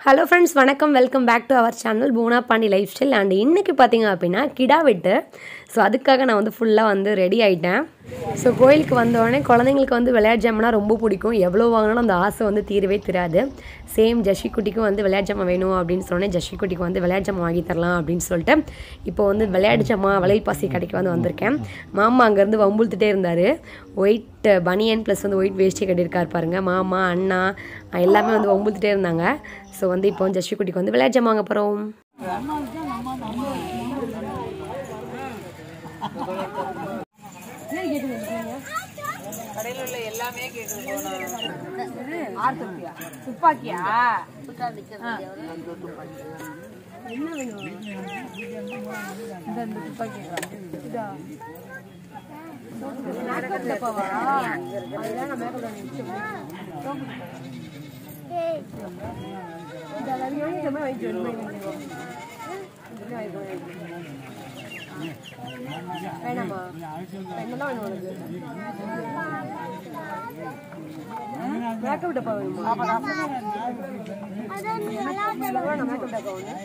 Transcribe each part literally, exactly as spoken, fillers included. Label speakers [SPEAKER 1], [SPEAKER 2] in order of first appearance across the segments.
[SPEAKER 1] Hello friends, welcome welcome back to our channel bhuvanapandi lifestyle and இன்னைக்கு பாத்தீங்க அப்படினா கிடா வெட்டு சோ அதுக்காக நான் வந்து ஃபுல்லா வந்து ரெடி ஆயிட்டேன் சோ கோயிலுக்கு வந்த உடனே குழந்தைகளுக்கு வந்து விளையாட்டு ஜாமானா ரொம்ப பிடிக்கும் எவ்வளவு வாங்குனாலும் அந்த ஆசை வந்து தீரவே தீராது சேம் ஜஸ்விக்குட்டிக்கு வந்து விளையாட்டு ஜாமான் வேணும் அப்படினு சொன்னே ஜஸ்விக்குட்டிக்கு வந்து விளையாட்டு ஜாமான் வாங்கி தரலாம் அப்படினு சொல்லிட்டு இப்போ வந்து விளையாட்டு ஜாமான் வளையல் பாசி கடைக்கு வந்து வந்திருக்கேன் மாமா அங்க இருந்து வம்புல்திட்டே இருந்தாரு ஒயிட் பனியன் ப்ளஸ் வந்து ஒயிட் வேஷ்டி கட்டியிருக்கார் பாருங்க மாமா அண்ணா எல்லாமே வந்து வம்புல்திட்டே இருந்தாங்க சோ வந்து இப்போ ஜஸ்விக்குட்டிக்கு வந்து விளையாட்டு ஜாமான் வாங்க போறோம் கடையில உள்ள எல்லாமே கேக்குது போனா ஆறு ரூபாயா துப்பாக்கியா என்ன வேணும் இந்த துப்பாக்கி இதா மேக்கப் டப்பாவா அதெல்லாம் நான் மேக்கப் டப்பா ஏய் இதெல்லாம் யோனி நம்ம வாங்கி வரணும் இதெல்லாம் வாங்கி வேணாமா என்னெல்லாம் வேணும் உனக்கு மேக்கப் டப்பா வேணுமா அதான் மேக்கப் டப்பா ஒன்று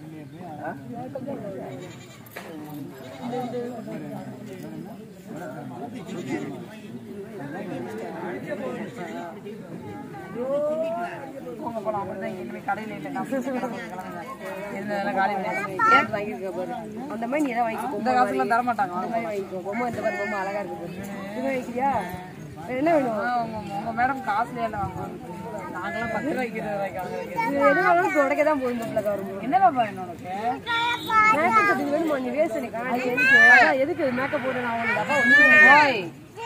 [SPEAKER 1] அந்த மாதிரி நீ வாங்கிக்கோ இந்த காசுலாம் தர மாட்டாங்க அந்த மாதிரி வாங்கிக்கோ பொம்மை இந்த மாதிரி பொம்மை அழகா இருக்கு இது வாங்கிக்கிறியா என்ன வேணும் உங்க மேடம் காசுல எல்லாம் வாங்குவாங்க நாங்களாம் பத்து ரூபாய்க்கு இருபது ரூபாய்க்கு வாங்குறோம் எது வேணாலும் தொடக்க தான் போகும் இந்த கவர்மெண்ட் என்ன பாப்பா வேணும் உனக்கு மேக்கப் போட்டு வேணுமா நீ வேஸ்ட் எனக்கு எதுக்கு எதுக்கு மேக்கப் போட்டு நான் உங்களுக்கு அப்பா ஒண்ணு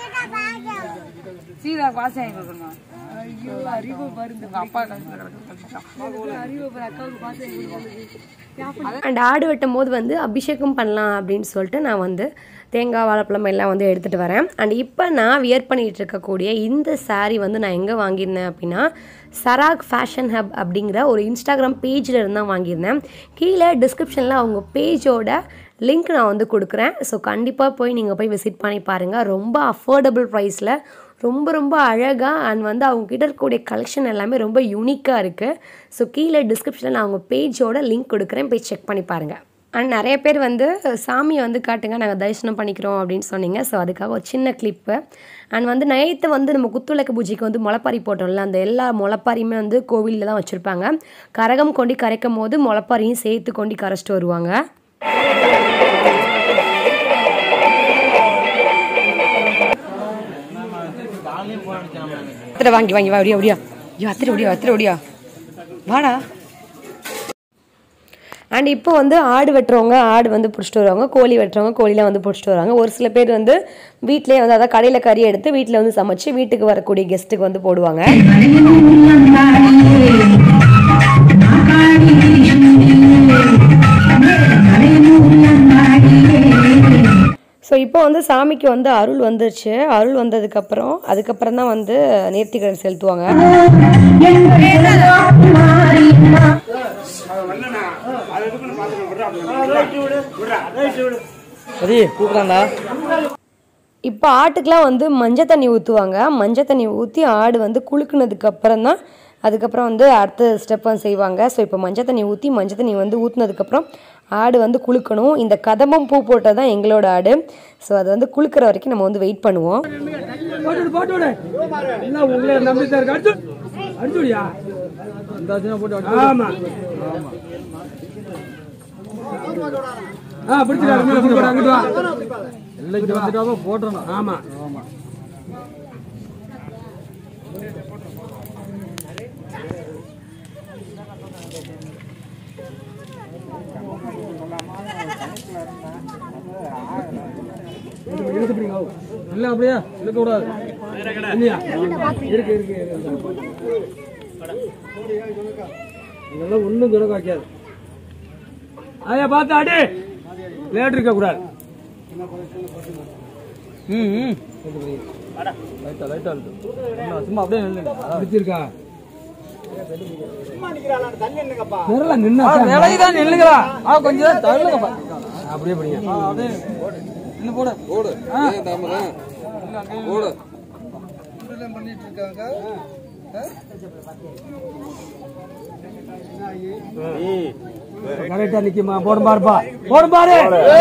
[SPEAKER 1] சீதா பாஸ் ஆகி கொடுக்கணும் ஐயோ அறிவு பாருங்க அப்பா அறிவு அக்காவுக்கு பாஸ் ஆகி அண்ட் ஆடு வெட்டும் போது வந்து அபிஷேகம் பண்ணலாம் அப்படின்னு சொல்லிட்டு நான் வந்து தேங்காய் வாழைப்பழம் எல்லாம் வந்து எடுத்துகிட்டு வரேன் அண்ட் இப்போ நான் வியர் பண்ணிகிட்டு இருக்கக்கூடிய இந்த சாரீ வந்து நான் எங்கே வாங்கியிருந்தேன் அப்படின்னா சராக் ஃபேஷன் ஹப் அப்படிங்கிற ஒரு இன்ஸ்டாகிராம் பேஜில் இருந்து தான் வாங்கியிருந்தேன் கீழே டிஸ்கிரிப்ஷனில் அவங்க பேஜோட லிங்க் நான் வந்து கொடுக்குறேன் ஸோ கண்டிப்பாக போய் நீங்கள் போய் விசிட் பண்ணி பாருங்கள் ரொம்ப அஃபோர்டபுள் ப்ரைஸில் ரொம்ப ரொம்ப அழகாக அண்ட் வந்து அவங்கக்கிட்ட இருக்கக்கூடிய கலெக்ஷன் எல்லாமே ரொம்ப யூனிக்காக இருக்குது ஸோ கீழே டிஸ்கிரிப்ஷனில் நான் அவங்க பேஜோட லிங்க் கொடுக்குறேன் போய் செக் பண்ணி பாருங்கள் அண்ட் நிறைய பேர் வந்து சாமியை வந்து காட்டுங்க நாங்கள் தரிசனம் பண்ணிக்கிறோம் அப்படின்னு சொன்னீங்க ஸோ அதுக்காக ஒரு சின்ன கிளிப்பு அண்ட் வந்து நைட்டு வந்து நம்ம குத்துவிளக்கு பூஜைக்கு வந்து முளைப்பாரி போட்டோம்ல அந்த எல்லா முளைப்பாரியுமே வந்து கோவிலில் தான் வச்சுருப்பாங்க கரகம் கொண்டு கரைக்கும் போது முளைப்பாரியும் சேர்த்து கொண்டு கரைச்சிட்டு வருவாங்க வாங்கி வாங்கி வா ஒடியா ஒடியா அத்திர ஒடியா அத்திர ஒடியா வாடா அண்ட் இப்போ வந்து ஆடு வெட்டுறவங்க ஆடு வந்து பிடிச்சிட்டு வருவாங்க கோழி வெட்டுறவங்க கோழிலாம் வந்து பிடிச்சிட்டு வருவாங்க ஒரு சில பேர் வந்து வீட்டிலே வந்து அதாவது கடையில் கறி எடுத்து வீட்டில் வந்து சமைச்சு வீட்டுக்கு வரக்கூடிய கெஸ்ட்டுக்கு வந்து போடுவாங்க ஸோ இப்போ வந்து சாமிக்கு வந்து அருள் வந்துருச்சு அருள் வந்ததுக்கப்புறம் அதுக்கப்புறம் தான் வந்து நேர்த்திக்கடன் செலுத்துவாங்க இப்போ ஆட்டுக்கெலாம் வந்து மஞ்சள் தண்ணி ஊற்றுவாங்க மஞ்சள் தண்ணி ஊற்றி ஆடு வந்து குலுக்குனதுக்கு அப்புறம் தான் அதுக்கப்புறம் வந்து அடுத்த ஸ்டெப் வந்து செய்வாங்க ஸோ இப்போ மஞ்சள் தண்ணி ஊற்றி மஞ்சள் தண்ணி வந்து ஊற்றுனதுக்கப்புறம் ஆடு வந்து குலுக்கணும் இந்த கதம்பம் பூ போட்டது தான் எங்களோட ஆடு ஸோ அது வந்து குலுக்கிற வரைக்கும் நம்ம வந்து வெயிட் பண்ணுவோம் போட்டுறோம் ஆமா இல்ல அப்படியே இழுக்க கூடாது இல்லையா இருக்கு இருக்கு இதெல்லாம் ஒண்ணும் துணை காக்காது அதையா பார்த்து ஆடு லேட் இருக்க கூடாது ம் லைட்டா லைட்டா சும்மா அப்படியே நிறுத்திருக்கா கொஞ்சம் அப்படியே இன்னும் போடு போடு போடு பண்ணிட்டு இருக்காங்க
[SPEAKER 2] கரெக்டா நிக்குமா போடு பாருப்பா போடு பாரு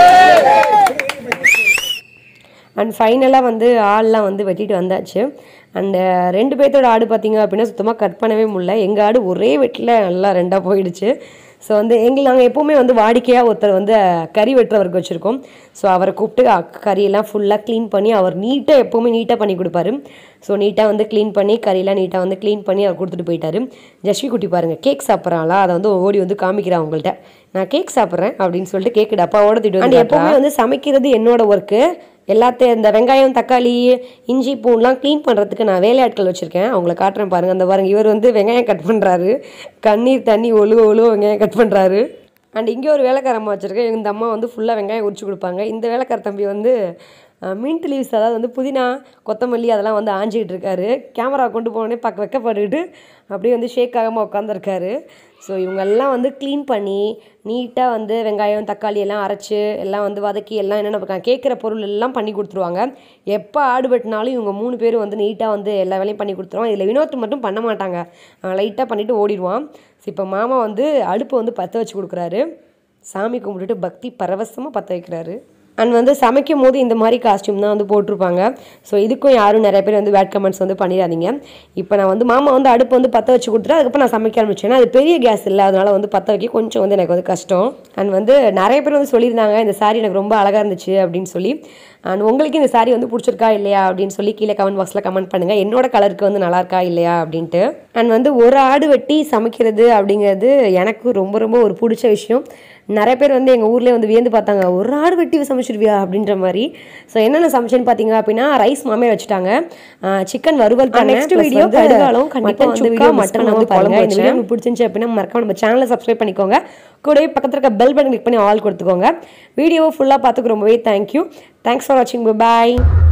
[SPEAKER 1] அண்ட் ஃபைனலாக வந்து ஆள்லாம் வந்து வெட்டிட்டு வந்தாச்சு. அண்டு ரெண்டு பேர்த்தோட ஆடு பார்த்திங்க அப்படின்னா சுத்தமாக கட் பண்ணவே முடியல. எங்கள் ஆடு ஒரே வெட்டில் நல்லா ரெண்டாக போயிடுச்சு. ஸோ வந்து எங்கள் நாங்கள் எப்போவுமே வந்து வாடிக்கையாக ஒருத்தர் வந்து கறி வெட்டுறவருக்கு வச்சுருக்கோம். ஸோ அவரை கூப்பிட்டு கறியெல்லாம் ஃபுல்லாக க்ளீன் பண்ணி அவர் நீட்டாக எப்போவுமே நீட்டாக பண்ணி கொடுப்பாரு. ஸோ நீட்டாக வந்து க்ளீன் பண்ணி கறியெல்லாம் நீட்டாக வந்து க்ளீன் பண்ணி அவர் கொடுத்துட்டு போயிட்டாரு. ஜஸ்வி குட்டி பாருங்கள் கேக் சாப்பிட்றாங்களா, அதை வந்து ஓடி வந்து காமிக்கிறேன் அவங்கள்ட்ட. நான் கேக் சாப்பிட்றேன் அப்படின்னு சொல்லிட்டு கேக்கு டப்பாவோட திட்டு வந்து எப்போவுமே வந்து சமைக்கிறது என்னோட ஒர்க்கு. எல்லாத்தையும் இந்த வெங்காயம் தக்காளி இஞ்சி பூண்டெலாம் க்ளீன் பண்ணுறதுக்கு நான் வேலையாட்கள் வச்சுருக்கேன். அவங்கள காட்டுறேன் பாருங்கள். அந்த பாருங்கள் இவர் வந்து வெங்காயம் கட் பண்ணுறாரு. கண்ணீர் தண்ணி ஒழுவ ஒழுவ வெங்காயம் கட் பண்ணுறாரு. அண்ட் இங்கே ஒரு வேலைக்காரம்மா வச்சுருக்கேன். இந்த அம்மா வந்து ஃபுல்லாக வெங்காயம் உரிச்சு கொடுப்பாங்க. இந்த வேலைக்கார தம்பி வந்து மின்ட் லீவ்ஸ் அதாவது வந்து புதினா கொத்தமல்லி அதெல்லாம் வந்து ஆஞ்சிக்கிட்டு இருக்காரு. கேமரா கொண்டு போனோடனே பார்க்க வைக்கப்பட்டுக்கிட்டு அப்படியே வந்து ஷேக் ஆகாமல் உட்காந்துருக்காரு. ஸோ இவங்கெல்லாம் வந்து க்ளீன் பண்ணி நீட்டாக வந்து வெங்காயம் தக்காளி எல்லாம் அரைச்சி எல்லாம் வந்து வதக்கி எல்லாம் என்னென்ன கேட்குற பொருள் எல்லாம் பண்ணி கொடுத்துருவாங்க. எப்போ ஆடு வெட்டினாலும் இவங்க மூணு பேரும் வந்து நீட்டாக வந்து எல்லா வேலையும் பண்ணி கொடுத்துருவாங்க. இதில் வினோத் மட்டும் பண்ண மாட்டாங்க, லைட்டாக பண்ணிவிட்டு ஓடிடுவான். ஸோ இப்போ மாமா வந்து அடுப்பை வந்து பற்ற வச்சு கொடுக்குறாரு. சாமி கும்பிட்டுட்டு பக்தி பரவசமாக பற்ற வைக்கிறாரு. அண்ட் வந்து சமைக்கும் போது இந்த மாதிரி காஸ்டியூம் தான் வந்து போட்டிருப்பாங்க. ஸோ இதுக்கும் யாரும் நிறைய பேர் வந்து பேட் கமெண்ட்ஸ் வந்து பண்ணிடாதீங்க. இப்போ நான் வந்து மாமா வந்து அடுப்பு வந்து பற்ற வச்சு கொடுத்துட்டு அதுக்கப்புறம் நான் சமைக்க ஆரம்பிச்சேன்னா அது பெரிய கேஸ் இல்லை, அதனால் வந்து பற்ற வைக்க கொஞ்சம் வந்து எனக்கு வந்து கஷ்டம். அண்ட் வந்து நிறைய பேர் வந்து சொல்லியிருந்தாங்க இந்த சாரீ எனக்கு ரொம்ப அழகாக இருந்துச்சு அப்படின்னு சொல்லி. அண்ட் உங்களுக்கு இந்த சாரீ வந்து பிடிச்சிருக்கா இல்லையா அப்படின்னு சொல்லி கீழே கமெண்ட் பாக்ஸில் கமெண்ட் பண்ணுங்கள். என்னோட கலருக்கு வந்து நல்லா இருக்கா இல்லையா அப்படின்ட்டு. அண்ட் வந்து ஒரு ஆடு வெட்டி சமைக்கிறது அப்படிங்கிறது எனக்கு ரொம்ப ரொம்ப ஒரு பிடிச்ச விஷயம். நிறைய பேர் வந்து எங்கள் ஊர்லேயே வந்து வியந்து பார்த்தாங்க, ஒரு ஆடு வெட்டி சமைச்சிருவியா அப்படின்ற மாதிரி. ஸோ என்னென்ன சமைச்சேன்னு பார்த்தீங்க அப்படின்னா ரைஸ் மாமே வச்சுட்டாங்க, சிக்கன் வறுவல். நெக்ஸ்ட் வீடியோ கடுகாலம் கண்டிப்பாக வந்து வீடியோ மட்டன் வந்து குழம்பு. இந்த வீடியோ உங்களுக்கு பிடிச்சிருந்துச்சு அப்படின்னா மறக்காம நம்ம சேனலை சப்ஸ்கிரைப் பண்ணிக்கோங்க. கூடவே பக்கத்தில் இருக்க பெல் பட்டன் கிளிக் பண்ணி ஆல் கொடுத்துக்கோங்க. வீடியோவை ஃபுல்லாக பார்த்துக்கு ரொம்பவே தேங்க்யூ. தேங்க்ஸ் ஃபார் வாட்சிங். பாய்.